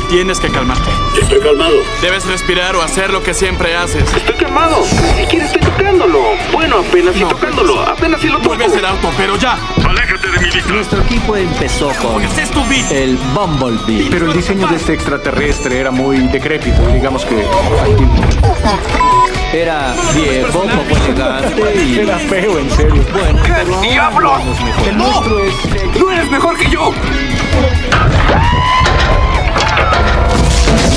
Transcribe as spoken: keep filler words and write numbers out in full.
Tienes que calmarte. Estoy calmado. Debes respirar o hacer lo que siempre haces. Estoy calmado. Si quieres, estoy tocándolo. Bueno, apenas si tocándolo. Apenas si lo toco. Vuelve a hacer auto, pero ya. Aléjate de mi vista. Nuestro equipo empezó con Ese es tu beat. el Bumblebee. Pero el diseño de este extraterrestre era muy decrépito, digamos que Era viejo, poco elegante y... era feo, en serio. Bueno, pero ¡Diablo! El monstruo es... ¡No eres mejor que yo!